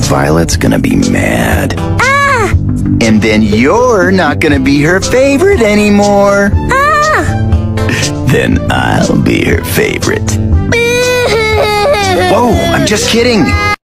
Violet's gonna be mad. Ah! And then you're not gonna be her favorite anymore. Ah! Then I'll be her favorite. Whoa, I'm just kidding.